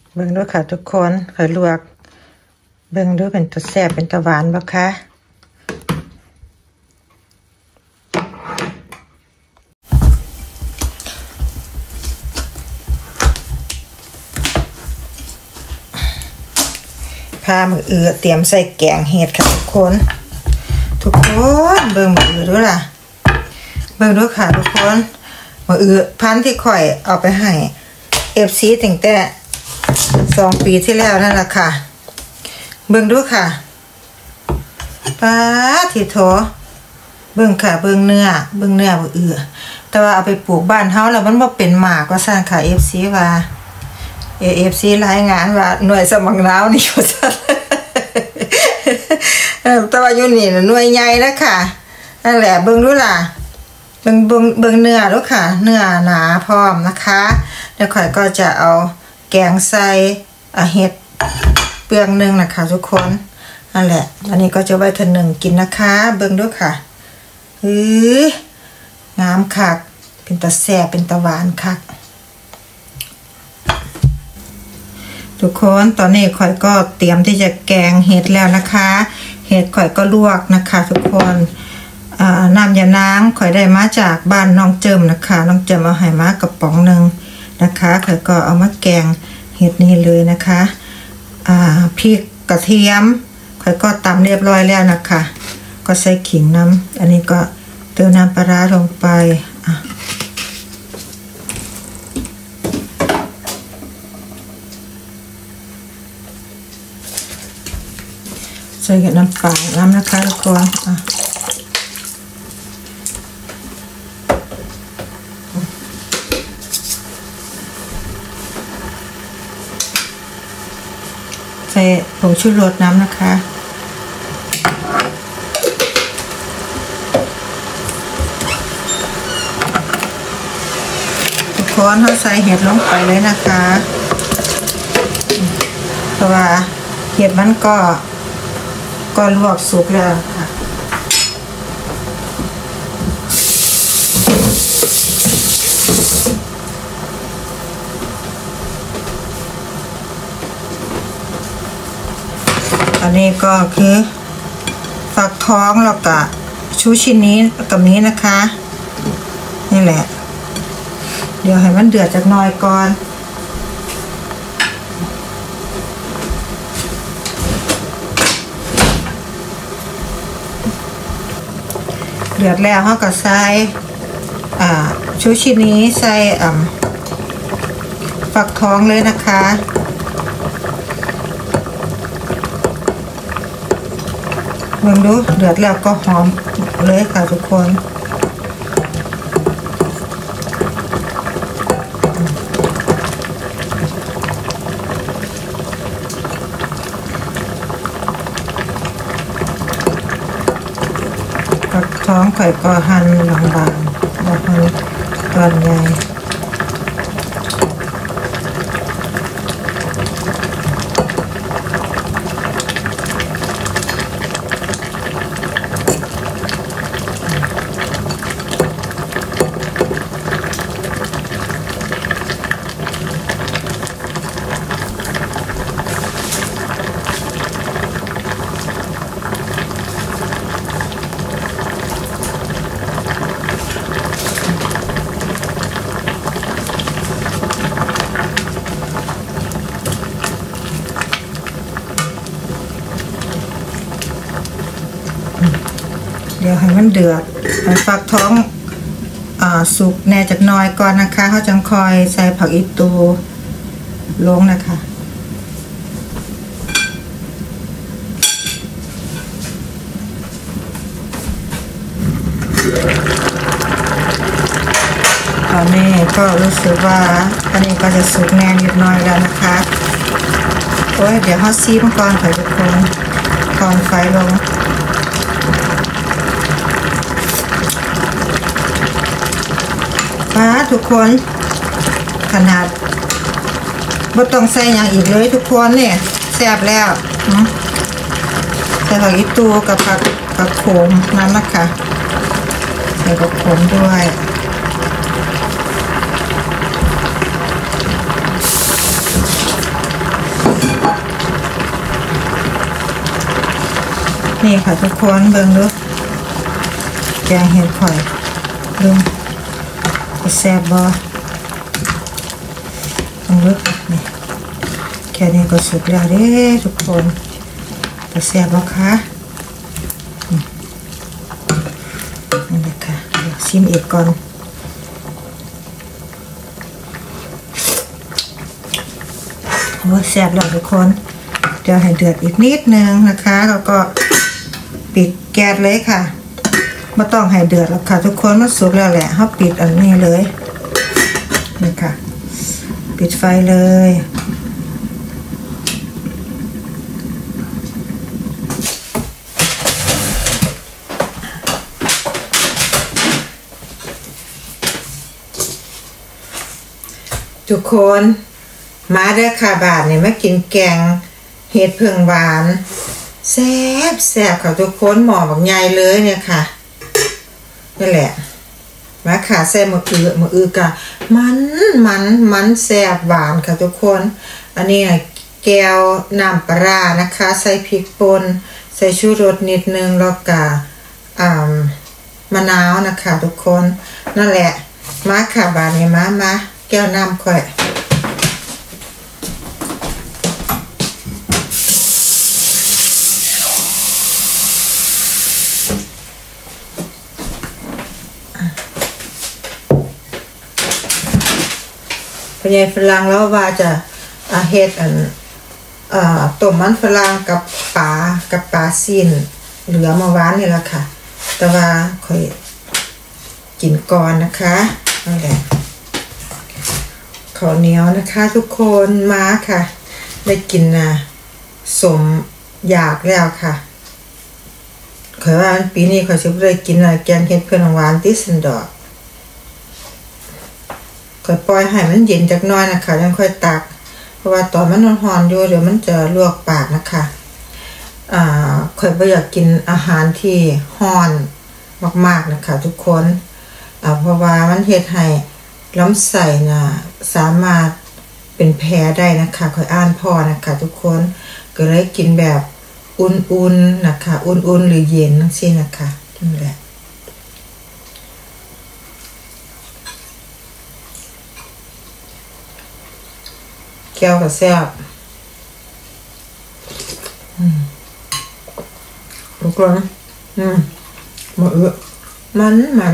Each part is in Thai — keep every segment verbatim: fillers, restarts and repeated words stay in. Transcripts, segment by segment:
เบิ่งด้วยค่ะทุกคนเคยลวกเบิ่งด้วยเป็นตัวแซ่บเป็นตัวหวานบ่คะพามือเอือเตรียมใส่แกงเห็ดค่ะทุกคนทุกคนเบิ่งมือเอือด้วยล่ะเบิ่งด้วยค่ะทุกคนมือเอือพันที่ข่อยเอาไปให้เอฟซีตั้งแต่สองปีที่แล้วนั่นแหละค่ะเบิ่งด้วยค่ะป้าที่โถเบิ่งค่ะเบิ่งเนื้อเบิ่งเนื้อมือเอือแต่ว่าเอาไปปลูกบ้านเฮาแล้วมันบ่เป็นหมากว่าซั่นค่ะ เอฟ ซี ว่า เอ เอฟ ซี รายงานว่าหน่วยสมัครน้าวนี่ว่าซั่นแต่ว่าอยู่นี่หน่วยใหญ่นะค่ะนั่นแหละเบิ่งดูล่ะเบิ่งเบิ่งเบิ่งเนื้อดูค่ะเนื้อหนาพร้อมนะคะเดี๋ยวข่อยก็จะเอาแกงใส่เห็ดเปลืองนึงนะคะทุกคนนั่นแหละอันนี้ก็จะไว้ทนหนึ่งกินนะคะเบิ่งดูค่ะเฮ้ยงามคักเป็นตาแซ่บเป็นตาหวานคักทุกคนตอนนี้ข่อยก็เตรียมที่จะแกงเห็ดแล้วนะคะเห็ดข่อยก็ลวกนะคะทุกคนน้ำยานางข่อยได้มาจากบ้านน้องเจิมนะคะน้องเจิมเอาให้มากระป๋องหนึ่งนะคะข่อยก็เอามาแกงเห็ดนี่เลยนะคะพริกกระเทียมข่อยก็ตำเรียบร้อยแล้วนะคะก็ใส่ขิงน้ำอันนี้ก็เติมน้ำปลาร้าลงไปใส่กับน้ำเปล่าน้ำนะคะทุกคนใส่ผงชูรสน้ำนะคะทุกคนเราใส่เห็ดลงไปเลยนะคะเพราะว่าเห็ดมันก็ก็ลวกสุกแล้วค่ะอันนี้ก็คือฝักทองแล้วก็ชูชิ้นนี้กับนี้นะคะนี่แหละเดี๋ยวให้มันเดือดจากน้อยก่อนเดือดแล้วเขาก็ใส่ชูชิ้นนี้ใส่ฝักทองเลยนะคะลองดูเดือดแล้วก็หอมเลยค่ะทุกคนผักท้องไข่ก็หั่นบางๆแล้วหั่นตอนใหญ่เดี๋ยวให้มันเดือดให้ฟักท้องอ่าสุกแน่จากน้อยก่อนนะคะเขาจังคอยใส่ผักอีตูลงนะคะตอนนี้ก็รู้สึกว่าอันนี้ก็จะสุกแน่นิดหน่อยแล้วนะคะโอ้ยเดี๋ยวเขาซีมก่อนค่ะทุกคนก่อนไฟลงทุกคนขนาดบ่ต้องใส่อย่างอีกเลยทุกคนเนี่ยแซ่บแล้วใส่ผักอีตูกับผักผักโขมนั่นนะคะใส่ผักโขมด้วย ตนี่ค่ะทุกคนเบิ่งดูแกงเห็ดข่อยเบิ่งแซ่บบ่เบิ่งดูนี่แค่นี้ก็สุกแล้วเด้ทุกคนจะแซ่บบ่คะนี่แหละค่ะเดี๋ยวชิมอีกก่อนโอ้แซ่บแล้วทุกคนเดี๋ยวให้เดือดอีกนิดนึงนะคะแล้วก็ปิดแก๊สเลยค่ะไม่ต้องให้เดือดแล้วค่ะทุกคนมันสุกแล้วแหละเขาปิดอันนี้เลยนี่ค่ะปิดไฟเลยทุกคนมาเด้อค่ะบาทเนี่ยมากินแกงเห็ดเผือกหวานแซ่บแซ่บค่ะทุกคนหมอบักใหญ่เลยเนี่ยค่ะนี่แหละมาค่ะใส่มะอือมะอือกะมันมันมันแซ่บหวานค่ะทุกคนอันนี้แก้วน้ำปลานะคะใส่พริกป่นใส่ชูรสนิดนึงแล้วก็อ่ามะนาวนะคะทุกคนนั่นแหละมาค่ะบาทนี้มามาแก้วน้ำค่อยพญายฝรั่งแล้วว่าจะอาเฮ็ดอันอ่าต้มมันฝรั่งกับปลากับปลาซีนเหลือเมื่อวานนี่แหละค่ะแต่ว่าค่อยกินก่อนนะคะนั่นแหละข้าวเหนียวนะคะทุกคนมาค่ะได้กินนะสมอยากแล้วค่ะขอยว่าปีนี้ขอยจะได้กินอะไรแกงเห็ดเผือกหวานที่สันดอกค่อยปล่อยให้มันเย็นจักหน่อยนะคะยังค่อยตักเพราะว่าตอนมันร้อนๆอยู่เดี๋ยวมันจะลวกปากนะคะอ่าค่อยบ่อยากกินอาหารที่ร้อนมากๆนะคะทุกคนอ่าเพราะว่ามันเฮ็ดให้ลำไส้น่ะสามารถเป็นแผลได้นะคะค่อยอ่านพอนะคะทุกคนก็เลยกินแบบอุ่นๆนะคะอุ่นๆหรือเย็นจังซี่นะคะนั่นแหละแก้วก็แซ่บอืมทุกคนอืมมะเอือมันมัน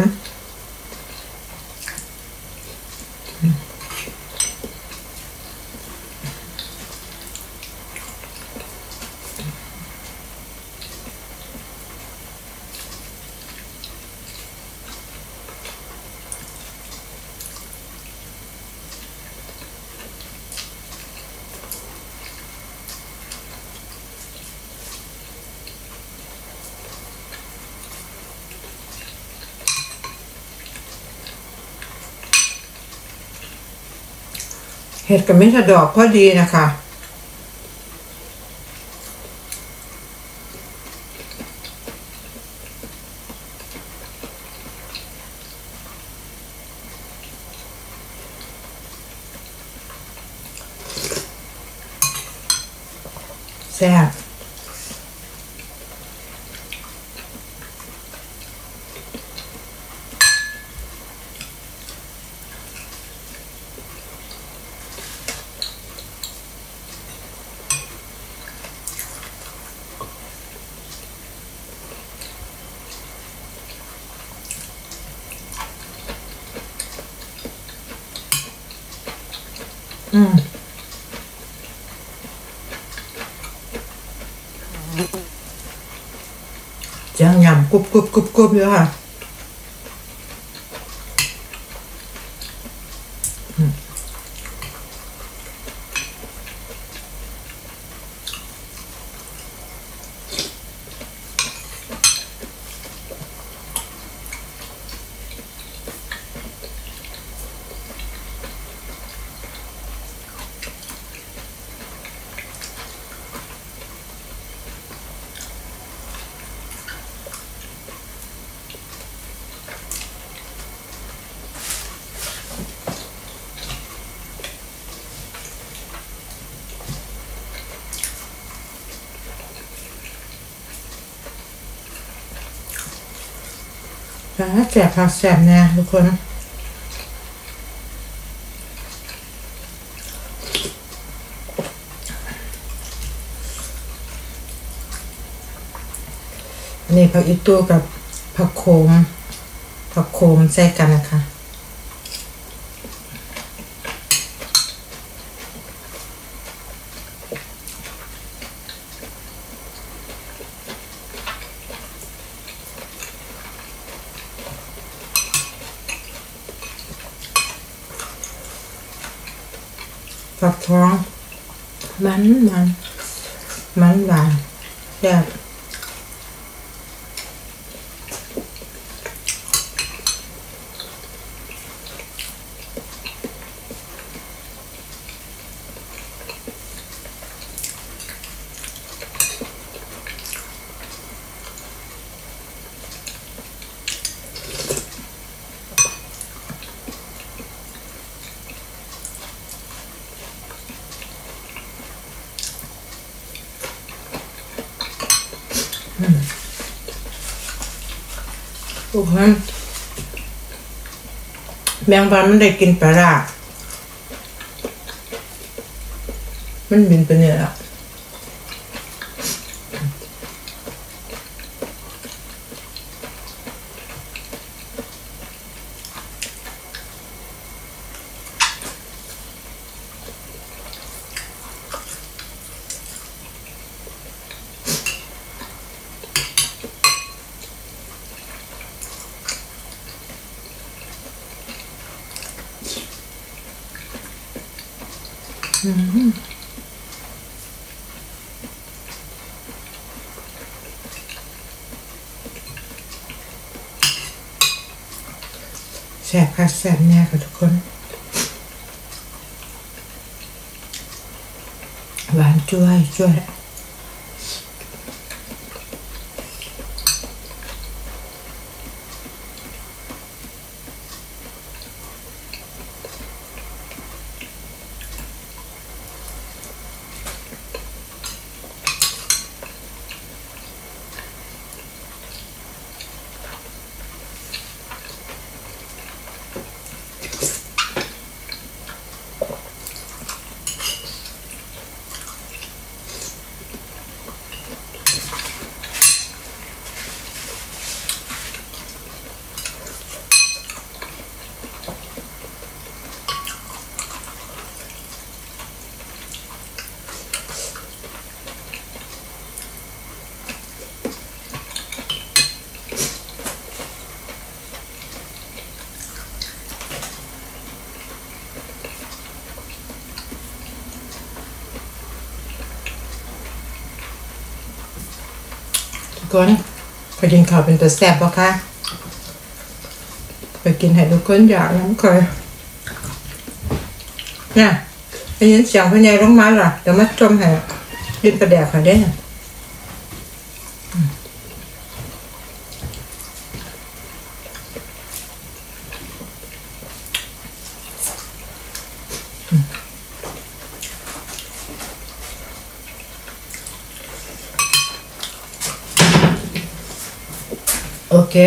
เห็ดกับมิถดอกก็ดีนะคะแซ่บอืมจังยำกรุบกรุบกรุบกรุบอยู่ค่ะแสบผักแสบเนี่ยทุกคนนี่ผักอีตัวกับผักโขมผักโขมใส่กันนะคะฝักทองมันมันมันหวานแซ่บทุกคนแมงวันมันได้กินปลาร้ามันบินไปเนี่ยแล้วแซ่บค่ะแซ่บแน่ค่ะทุกคนหวานจ้วยจ้วยทุกคนไปกินข้าวเป็นตัวแซ่บปะคะไปกินให้ทุกคนอยากน้ำเคยเนี่ยได้ยินเสียงพ่อใหญ่ลงมาล่ะเดี๋ยวมาชมให้กินปลาแดกค่ะเด้อโอเค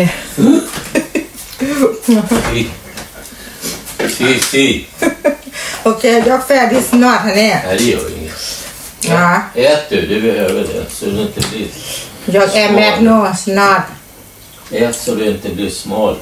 Si, si. Okej, jag är färdig snart här nere. Nej, det gör inget. Ja. Ät du, du behöver det. Så du inte blir Jag är med nu snart. Ät så du inte blir smal.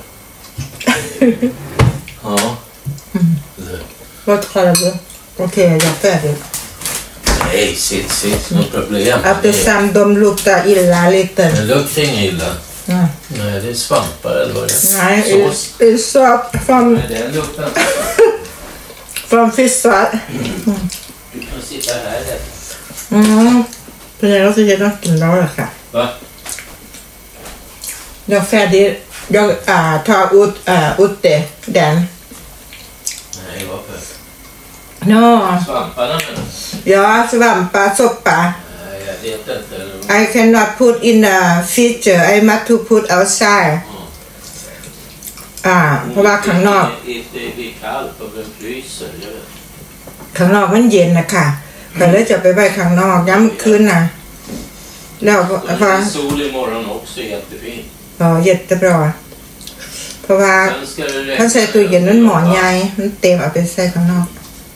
Ja. Vad kallar du? Okej, jag är färdig. Nej, sitt, sitt. Något problem. Eftersom de luktar illa lite. Det luktar inget illa. Ja. Nej, det är svampar eller vad det är. Nej, Sås. det är sås från, Nej, det luktar. från fiskar. Mm. Du kan sitta här. Mm. För jag ska ge dem till Laura. Va? Jag är färdig. Jag äh, tar ut, äh, ut det, den. Nej, varför? No. Svamparna menar du? Ja, svampar, soppa. Nej, jag vet inte. I cannot put in a freezer. I must to put outside. อ่าเพราะว่าข้างนอก Det är kallt och den fryser. ข้างนอกมันเย็นนะคะแต่เลยจะไปไว้ข้างนอกย้ำคืนนะแล้วพอ sol imorgon också jättefint. Ja, jättebra. ราะว่า Sen ska det regna. ถ้าใส่ตู้เย็นมันหมอนใหญ่มันเต็มเอาไปใส่ข้างนอก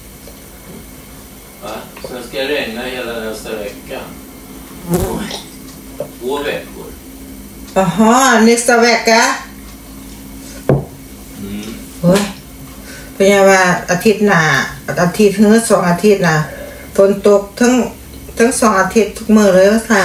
Va? Sen ska det regna hela nästa vecka. Två veckor. อ๋อฮะ next week อะ Mm. โอ้ยเป็นไงว่าอาทิตย์หน้าอาทิตย์ถึงสองอาทิตย์น่ะฝนตกทั้งทั้งสองอาทิตย์ทุกมื้อเลยว่าค่ะ